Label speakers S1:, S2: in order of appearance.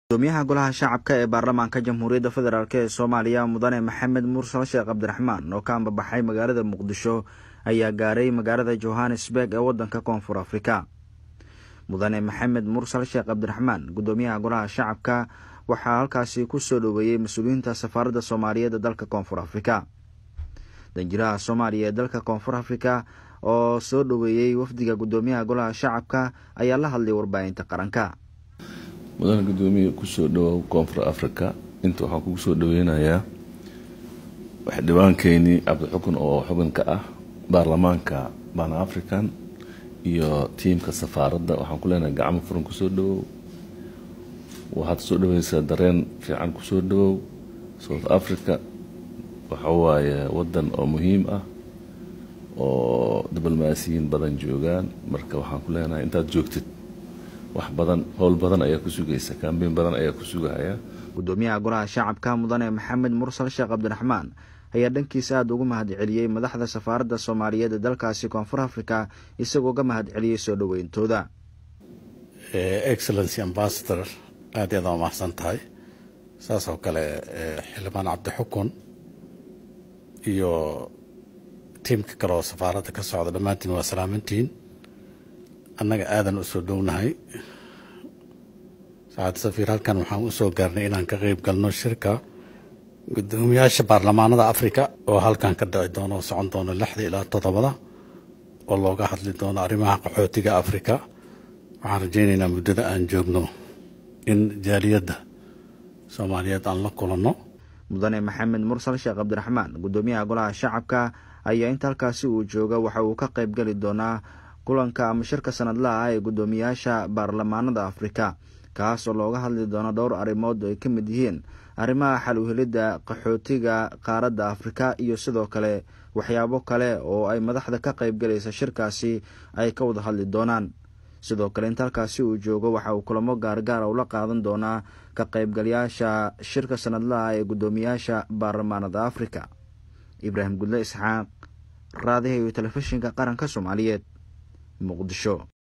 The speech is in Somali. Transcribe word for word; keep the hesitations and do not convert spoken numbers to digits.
S1: gudoomiyaha golaha shacabka ee baarlamaanka jamhuuriyadda federaalk ee Soomaaliya mudane Maxamed Mursal Sheekh Cabdiraxmaan oo ka ambabaxay magaalada Muqdisho ayaa gaaray magaalada Johannesburg ee wadanka Koonfur Afrika. mudane Maxamed Mursal Sheekh Cabdiraxmaan gudoomiyaha golaha shacabka waxaa halkaasi ku soo dhaweeyay mas'uuliyiinta safaaradda Soomaaliyeed ee dalka Koonfur Afrika. danjiraha Soomaaliya ee dalka Koonfur Afrika oo soo dhaweeyay wafdiga gudoomiyaha golaha shacabka ayaa la hadlay warbaahinta qaranka.
S2: mudane gudoomiye ku soo dhawow Koonfur Afrika inta waxaan kugu soo dhaweynayaa wax dhibaankeenii Cabdixukun oo xubin ka ah baarlamaanka Pan African iyo tiimka safaaradda waxaan ku leenahay gacmo furan ku soo dhawow waxaad soo dhaweysaa dareen fiican ku soo dhawow. South Africa waxa waaye wadan oo muhiim ah oo diblomaasiyiin badan joogaan, marka waxaan ku leenahay intaad joogtid wax badan howl badan ayaa ku sugaysa, kaambeyn badan ayaa ku sugaya.
S1: gudoomiyaha golaha shacabka mudane Maxamed Mursal Sheekh Cabdiraxmaan ayaa dhankiisa aad ugu mahadceliyay madaxda safaaradda Soomaaliyeed ee dalkaasi Koonfur Afrika isagoo ka mahadceliyay soo dhaweyntooda.
S3: Excellency Ambassador aad iyo aad u mahadsan tahay. saas oo kale xildhibaan Cabdixukun iyo tiimka kale oo safaaradda ka socda dhammaantiin waa salaamantiin. annaga aadan u soo dhownahay saacad safiir halkan waxaan u soo gaarnay inaan ka qayb galno shirka gudoomiyaasha baarlamaanada Afrika oo halkan ka dhici doono socon doono lixda ilaa toddobada oo looga hadli doono arrimaha qaxootiga Afrika. waxaan rajaynaynaa muddada aan joogno in jaaliyadda Soomaaliyeed aan la kulanno.
S1: mudane Maxamed Mursal Sheekh Cabdiraxmaan gudoomiyaha golaha shacabka ayaa inta halkaasi uu jooga waxa uu ka qayb gali doonaa kulanka ama shirka sanadlaha ah ee gudoomiyaasha baarlamaanada Afrika kaas oo looga hadli doono dhowr arrimood oo ay ka mid yihiin arrimaha xal u helidda qaxootiga qaaradda Afrika iyo sidoo kale waxyaabo kale oo ay madaxda ka qayb galaysa shirkaasi ay ka wada hadli doonaan. sidoo kale inta halkaasi uu joogo waxa uu kulamo gaargaar ah la qaadan doonaa ka qaybgalayaasha shirka sanadlaha ah ee gudoomiyaasha baarlamaanada Afrika. Ibrahim Gudle Isxaaq, raadiyaha iyo telefishinka qaranka Soomaaliyeed, Muqdisho.